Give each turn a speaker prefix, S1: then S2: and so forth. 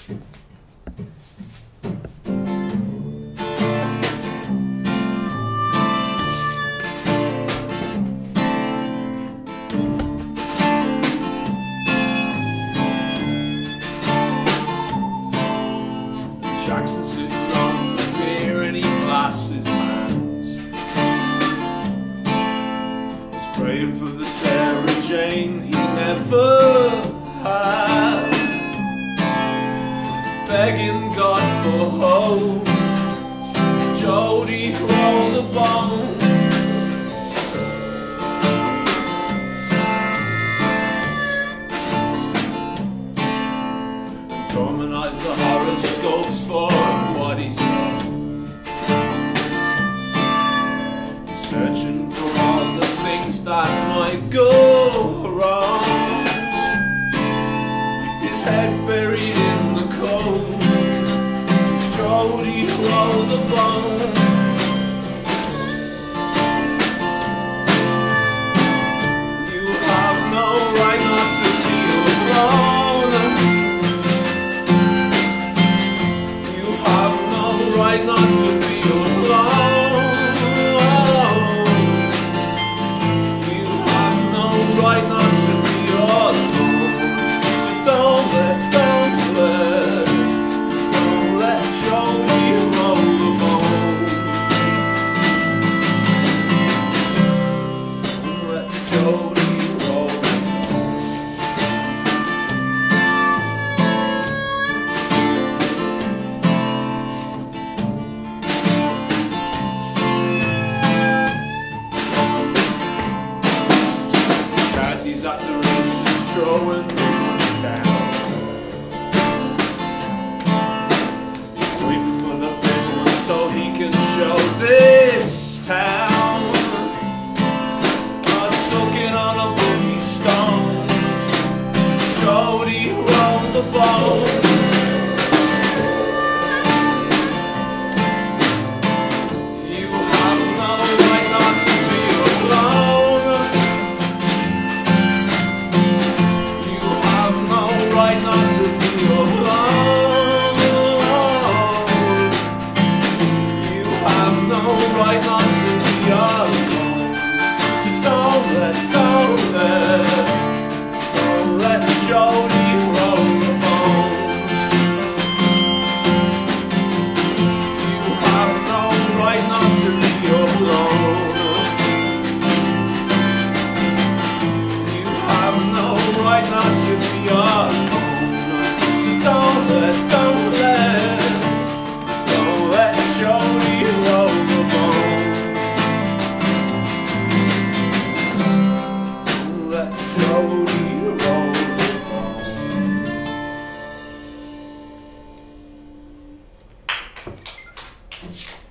S1: Jackson's sitting on the pier and he clasps his hands. He's praying for the Sarah Jane he never had, begging God for hope. Jody, roll the bone. Harmonize the horoscopes for what he's done. Searching for all the things that might go wrong. His head buried in the cold. Jody, roll the bone. You have no right not to be alone. Right not to be alone. You have no right not to be alone. So don't let Jody roll the bone. Don't let Jody roll the bone. He's at the races throwing the money down. He's waiting for the big one so he can show this town. Soaking on a boogie stones. Jody, roll the bones. You have no right not to be alone. Right not to be alone. You have no right not to be alone. So don't let Jody roll the bone. You have no right not to be alone. You have no right not to be alone. Don't let Jody roll the bone. Don't let Jody roll the bone.